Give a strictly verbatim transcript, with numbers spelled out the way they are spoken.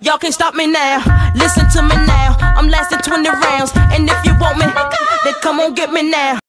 Y'all can't stop me now. Listen to me now. I'm lasting twenty rounds, and if you want me, then come on get me now.